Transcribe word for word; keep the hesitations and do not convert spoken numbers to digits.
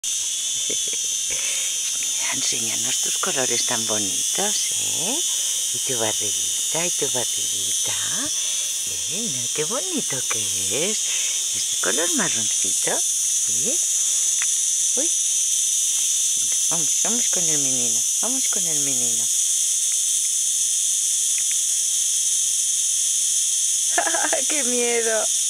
Mira, enséñanos tus colores tan bonitos, ¿eh? Y tu barriguita, y tu barriguita. ¿Eh? Mira qué bonito que es. Este color marroncito, ¿sí? Uy. Vamos, vamos con el menino, vamos con el menino. ¡Qué miedo!